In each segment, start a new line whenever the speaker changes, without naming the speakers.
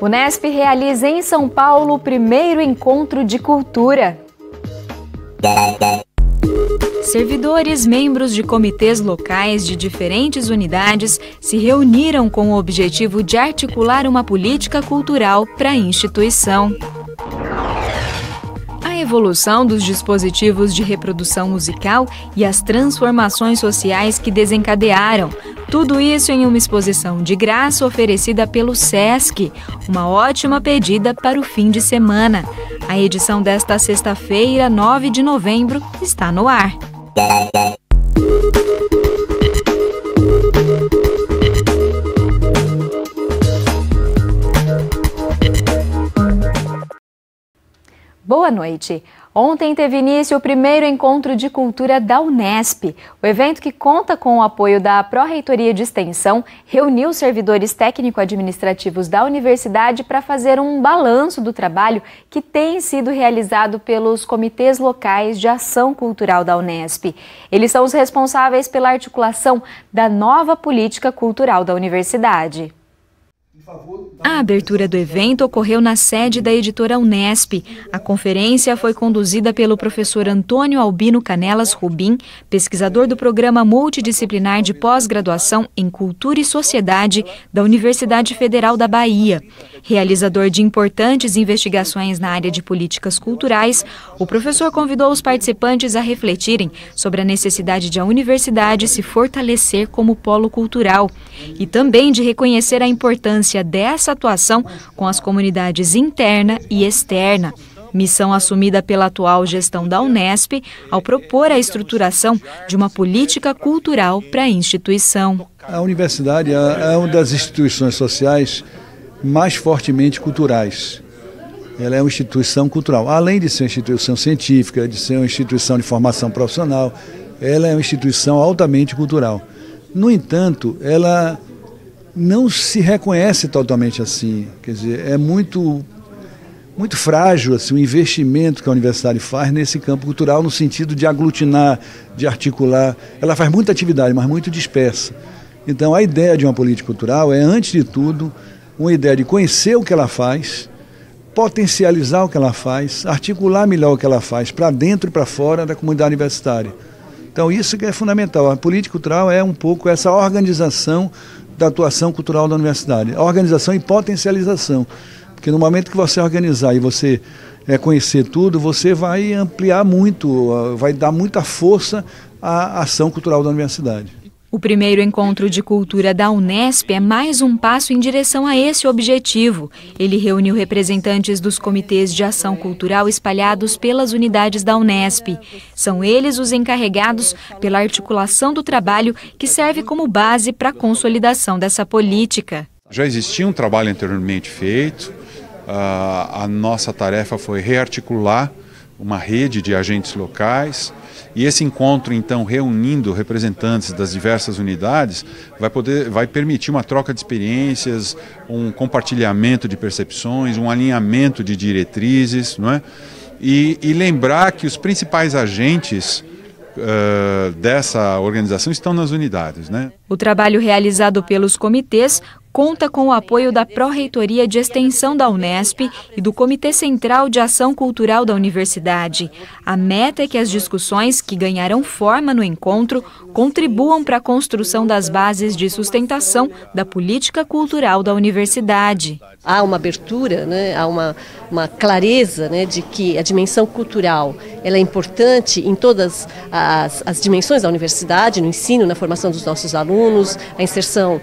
Unesp realiza em São Paulo o primeiro encontro de cultura. Servidores, membros de comitês locais de diferentes unidades se reuniram com o objetivo de articular uma política cultural para a instituição. A evolução dos dispositivos de reprodução musical e as transformações sociais que desencadearam. Tudo isso em uma exposição de graça oferecida pelo SESC, uma ótima pedida para o fim de semana. A edição desta sexta-feira, 9 de novembro, está no ar. Boa noite. Ontem teve início o primeiro encontro de cultura da Unesp. O evento, que conta com o apoio da Pró-Reitoria de Extensão, reuniu servidores técnico-administrativos da universidade para fazer um balanço do trabalho que tem sido realizado pelos comitês locais de ação cultural da Unesp. Eles são os responsáveis pela articulação da nova política cultural da universidade. A abertura do evento ocorreu na sede da editora Unesp. A conferência foi conduzida pelo professor Antônio Albino Canelas Rubim, pesquisador do Programa Multidisciplinar de Pós-Graduação em Cultura e Sociedade da Universidade Federal da Bahia. Realizador de importantes investigações na área de políticas culturais, o professor convidou os participantes a refletirem sobre a necessidade de a universidade se fortalecer como polo cultural e também de reconhecer a importância dessa atuação com as comunidades interna e externa. Missão assumida pela atual gestão da Unesp ao propor a estruturação de uma política cultural para a instituição.
A universidade é uma das instituições sociais mais fortemente culturais. Ela é uma instituição cultural. Além de ser uma instituição científica, de ser uma instituição de formação profissional, ela é uma instituição altamente cultural. No entanto, ela não se reconhece totalmente assim. Quer dizer, é muito frágil assim, o investimento que a universidade faz nesse campo cultural, no sentido de aglutinar, de articular. Ela faz muita atividade, mas muito dispersa. Então, a ideia de uma política cultural é, antes de tudo, uma ideia de conhecer o que ela faz, potencializar o que ela faz, articular melhor o que ela faz para dentro e para fora da comunidade universitária. Então, isso que é fundamental. A política cultural é um pouco essa organização da atuação cultural da universidade. A organização e potencialização. Porque no momento que você organizar e você conhecer tudo, você vai ampliar muito, vai dar muita força à ação cultural da universidade.
O primeiro encontro de cultura da Unesp é mais um passo em direção a esse objetivo. Ele reuniu representantes dos comitês de ação cultural espalhados pelas unidades da Unesp. São eles os encarregados pela articulação do trabalho que serve como base para a consolidação dessa política.
Já existia um trabalho anteriormente feito. A nossa tarefa foi rearticular uma rede de agentes locais. E esse encontro, então, reunindo representantes das diversas unidades, vai permitir uma troca de experiências, um compartilhamento de percepções, um alinhamento de diretrizes, não é? E lembrar que os principais agentes dessa organização estão nas unidades, né?
O trabalho realizado pelos comitês conta com o apoio da Pró-Reitoria de Extensão da Unesp e do Comitê Central de Ação Cultural da Universidade. A meta é que as discussões que ganharão forma no encontro contribuam para a construção das bases de sustentação da política cultural da universidade.
Há uma abertura, né? Há uma clareza, né, de que a dimensão cultural ela é importante em todas as dimensões da universidade, no ensino, na formação dos nossos alunos, a inserção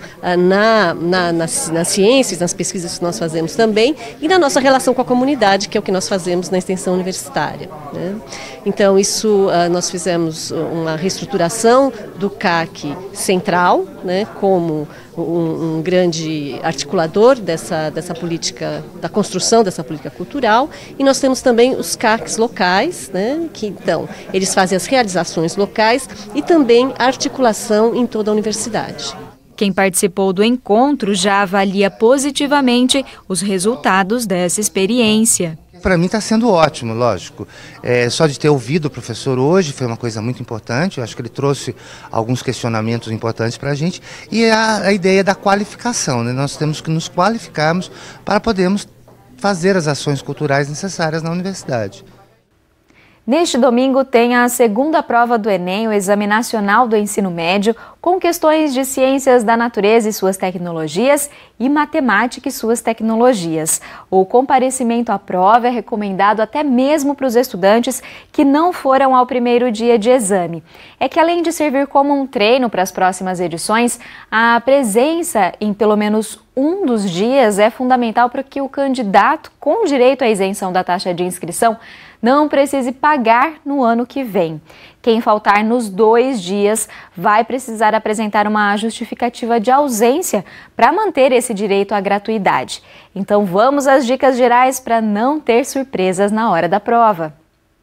nas ciências, nas pesquisas que nós fazemos também, e na nossa relação com a comunidade, que é o que nós fazemos na extensão universitária, né? Então, isso nós fizemos uma reestruturação do CAC central, né, como um grande articulador dessa política, da construção dessa política cultural, e nós temos também os CACs locais, né, que então eles fazem as realizações locais e também a articulação em toda a universidade.
Quem participou do encontro já avalia positivamente os resultados dessa experiência.
Para mim está sendo ótimo, lógico. Só de ter ouvido o professor hoje foi uma coisa muito importante. Eu acho que ele trouxe alguns questionamentos importantes para a gente. E a ideia da qualificação, né? Nós temos que nos qualificarmos para podermos fazer as ações culturais necessárias na universidade.
Neste domingo tem a segunda prova do Enem, o Exame Nacional do Ensino Médio, com questões de ciências da natureza e suas tecnologias e matemática e suas tecnologias. O comparecimento à prova é recomendado até mesmo para os estudantes que não foram ao primeiro dia de exame. É que além de servir como um treino para as próximas edições, a presença em pelo menos um dos dias é fundamental para que o candidato com direito à isenção da taxa de inscrição não precise pagar no ano que vem. Quem faltar nos 2 dias vai precisar apresentar uma justificativa de ausência para manter esse direito à gratuidade. Então vamos às dicas gerais para não ter surpresas na hora da prova.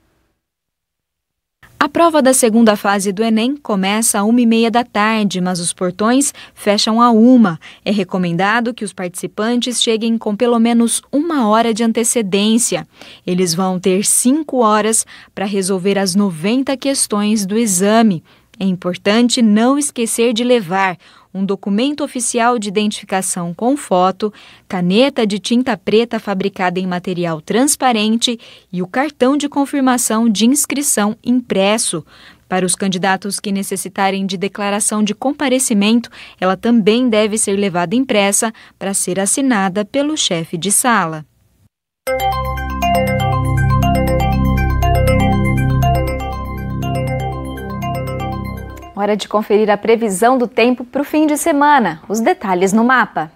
A prova da segunda fase do Enem começa às 1h30 da tarde, mas os portões fecham às 1h. É recomendado que os participantes cheguem com pelo menos 1 hora de antecedência. Eles vão ter 5 horas para resolver as 90 questões do exame. É importante não esquecer de levar um documento oficial de identificação com foto, caneta de tinta preta fabricada em material transparente e o cartão de confirmação de inscrição impresso. Para os candidatos que necessitarem de declaração de comparecimento, ela também deve ser levada impressa para ser assinada pelo chefe de sala. Hora de conferir a previsão do tempo para o fim de semana. Os detalhes no mapa.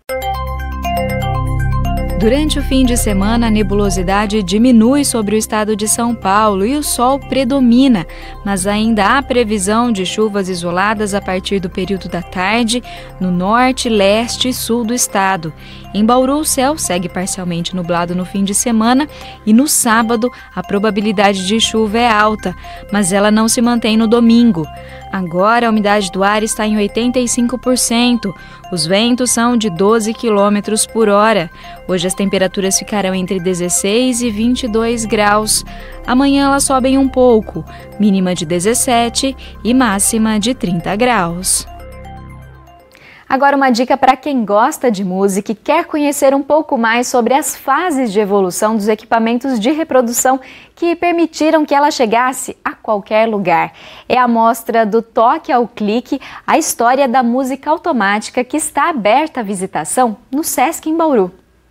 Durante o fim de semana, a nebulosidade diminui sobre o estado de São Paulo e o sol predomina, mas ainda há previsão de chuvas isoladas a partir do período da tarde no norte, leste e sul do estado. Em Bauru, o céu segue parcialmente nublado no fim de semana e no sábado a probabilidade de chuva é alta, mas ela não se mantém no domingo. Agora a umidade do ar está em 85%. Os ventos são de 12 km por hora. Hoje as temperaturas ficarão entre 16 e 22 graus. Amanhã elas sobem um pouco, mínima de 17 e máxima de 30 graus. Agora uma dica para quem gosta de música e quer conhecer um pouco mais sobre as fases de evolução dos equipamentos de reprodução que permitiram que ela chegasse a qualquer lugar. É a mostra do Toque ao Clique, a história da música automática que está aberta à visitação no Sesc em Bauru.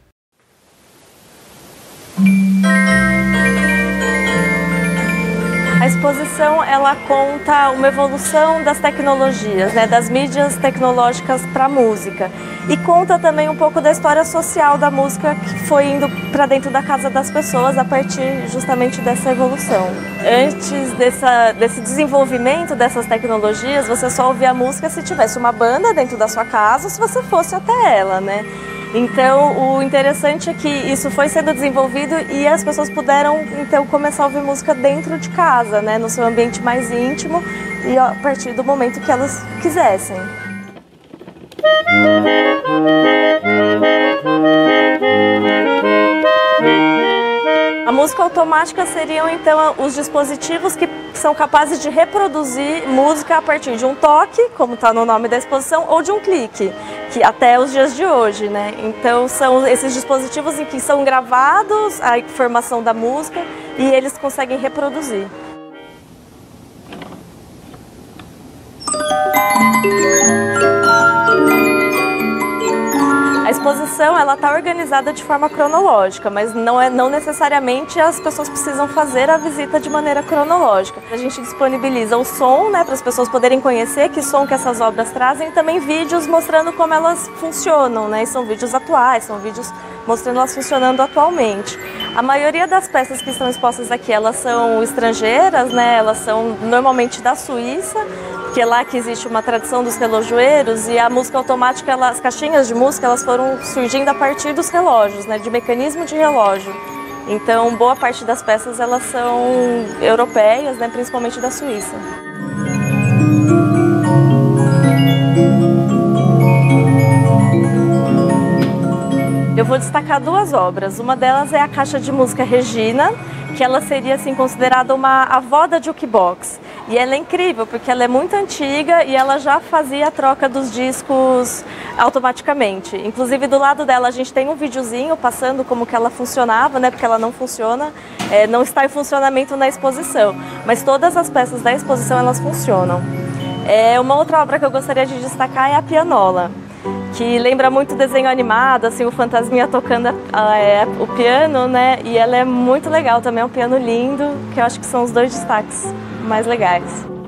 A exposição ela conta uma evolução das tecnologias, das mídias tecnológicas para a música, e conta também um pouco da história social da música que foi indo para dentro da casa das pessoas a partir justamente dessa evolução. Antes desse desenvolvimento dessas tecnologias, você só ouvia a música se tivesse uma banda dentro da sua casa ou se você fosse até ela, Então, o interessante é que isso foi sendo desenvolvido e as pessoas puderam, então, começar a ouvir música dentro de casa, no seu ambiente mais íntimo e a partir do momento que elas quisessem. A música automática seriam, então, os dispositivos que são capazes de reproduzir música a partir de um toque, como está no nome da exposição, ou de um clique, que até os dias de hoje, Então, são esses dispositivos em que são gravados a informação da música e eles conseguem reproduzir. A exposição está organizada de forma cronológica, mas não necessariamente as pessoas precisam fazer a visita de maneira cronológica. A gente disponibiliza o som, para as pessoas poderem conhecer que som que essas obras trazem, e também vídeos mostrando como elas funcionam, E são vídeos atuais, são vídeos mostrando elas funcionando atualmente. A maioria das peças que estão expostas aqui, elas são estrangeiras, Elas são normalmente da Suíça, porque é lá que existe uma tradição dos relojoeiros, e a música automática, as caixinhas de música, elas foram surgindo a partir dos relógios, de mecanismo de relógio. Então, boa parte das peças elas são europeias, principalmente da Suíça. Eu eu vou destacar duas obras. Uma delas é a Caixa de Música Regina, que ela seria assim considerada uma avó da jukebox. E ela é incrível, porque ela é muito antiga e ela já fazia a troca dos discos automaticamente. Inclusive do lado dela a gente tem um videozinho passando como que ela funcionava, né? Porque ela não funciona, não está em funcionamento na exposição. Mas todas as peças da exposição elas funcionam. Uma outra obra que eu gostaria de destacar é a Pianola, que lembra muito desenho animado, assim, o fantasminha tocando o piano, né? E ela é muito legal também, é um piano lindo, que eu acho que são os dois destaques mais legais.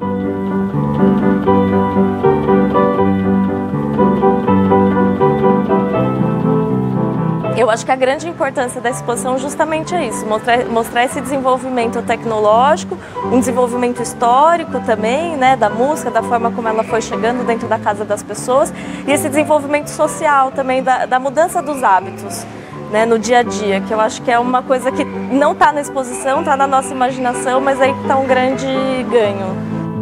Eu acho que a grande importância da exposição justamente é isso, mostrar esse desenvolvimento tecnológico, um desenvolvimento histórico também, né, da música, da forma como ela foi chegando dentro da casa das pessoas, e esse desenvolvimento social também, da mudança dos hábitos, né, no dia a dia, que eu acho que é uma coisa que não está na exposição, está na nossa imaginação, mas aí está um grande ganho.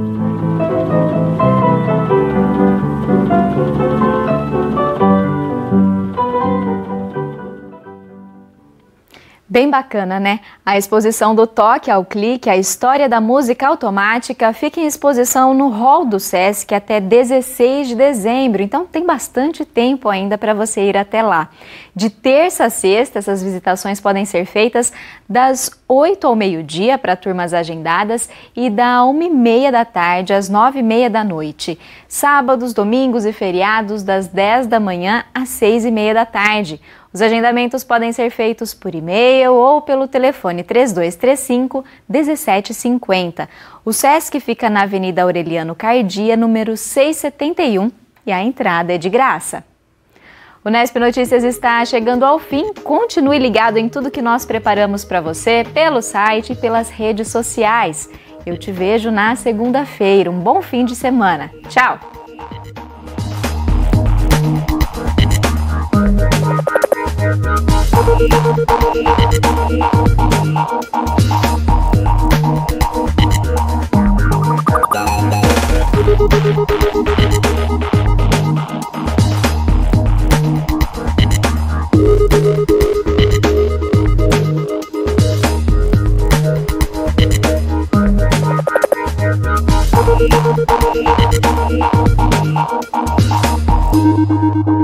Bem bacana, né? A exposição do Toque ao Clique, a história da música automática, fica em exposição no hall do Sesc até 16 de dezembro, então tem bastante tempo ainda para você ir até lá. De terça a sexta, essas visitações podem ser feitas das 8 ao meio-dia para turmas agendadas e da 1h30 da tarde às 9h30 da noite. Sábados, domingos e feriados das 10 da manhã às 6h30 da tarde. Os agendamentos podem ser feitos por e-mail ou pelo telefone 3235-1750. O Sesc fica na Avenida Aureliano Cardia, número 671, e a entrada é de graça. O Nesp Notícias está chegando ao fim. Continue ligado em tudo que nós preparamos para você pelo site e pelas redes sociais. Eu te vejo na segunda-feira. Um bom fim de semana. Tchau!
Thank you.